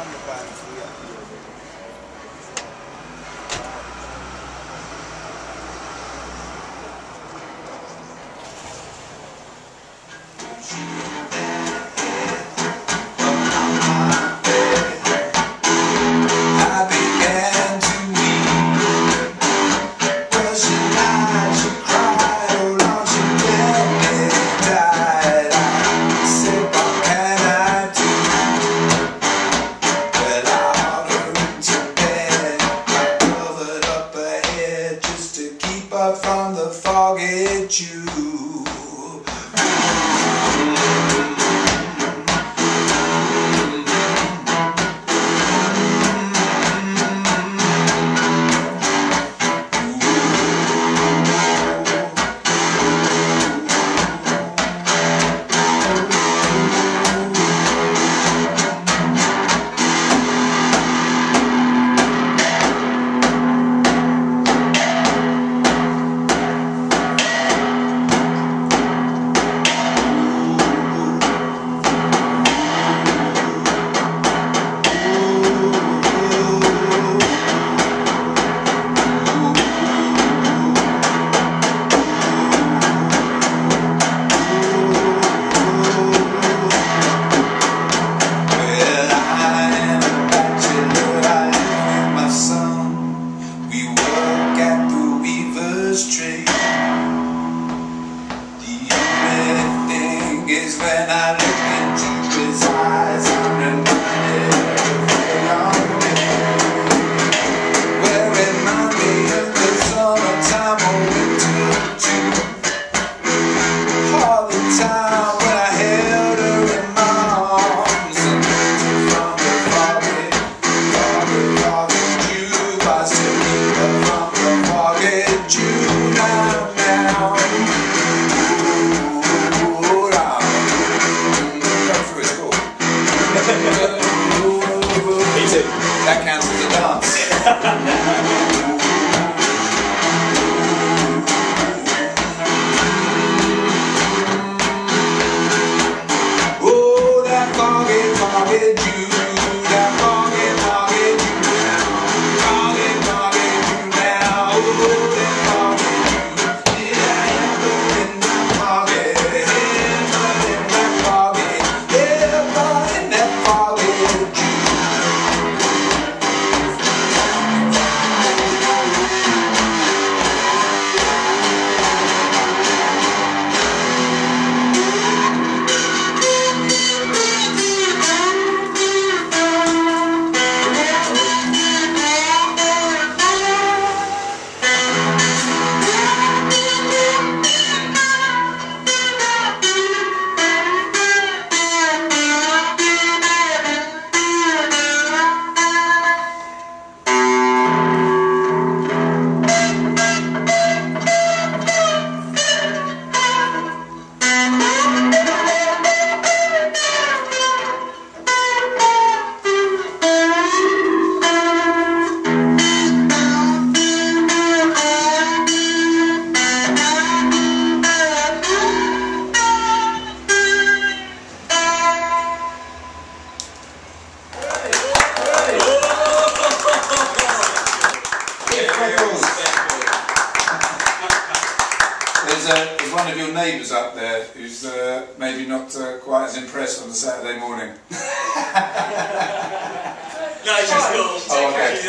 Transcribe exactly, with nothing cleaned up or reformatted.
From the foggy Jew. Is when I look into his eyes, I'm reminded of the young man. Well, remind me of the summertime or winter too. All the time when I held her in my arms and looked from the foggy, foggy, foggy Jew. I still keep her from the foggy Jew now, now. That counts as a dance. Oh, that foggy, foggy Jew, that foggy, foggy Jew now, foggy, foggy Jew now. Oh, that foggy Jew, yeah, I am in that foggy, yeah, in that foggy, yeah, in that foggy Jew. There's, uh, there's one of your neighbours up there who's uh, maybe not uh, quite as impressed on the Saturday morning. No, she's cool. Oh, okay.